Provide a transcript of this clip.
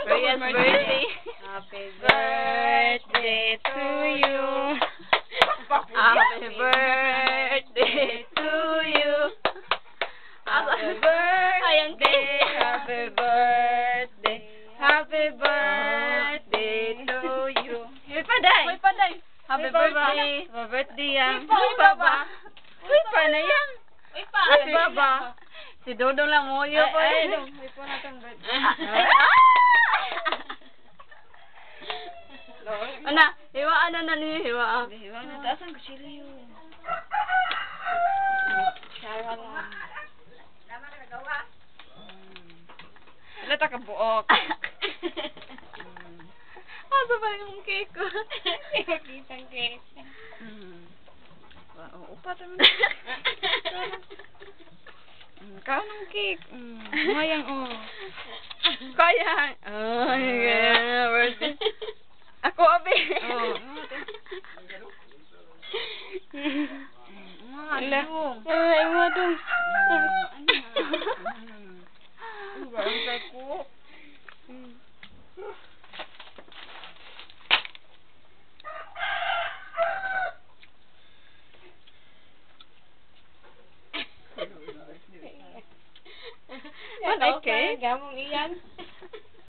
Ria's birthday. Happy birthday to you. Happy birthday to you. Happy birthday. Happy birthday. Happy birthday to you. Uy, paday. Uy, paday. Happy Uy, pa ba? birthday. Happy birthday yan. Uy, pa ba? Uy, pa na yan. Uy, pa. Uy, pa ba? Si Dodong lang mo yun po. Ay, dong. Uy, pa na itong birthday. Ana, hiwaan na niyo, hiwaan. Hiwag na taas ang kusilyo. Shara lang. Wala ta ka buok. Asa ba yung cake ko? Kitang cake. Upat naman. Kanong cake. Mayang Kaya. Oh, yeah. Birthday. Ako, abe. Ala. Ay, mo dong. Ano, okay? Gamong iyan.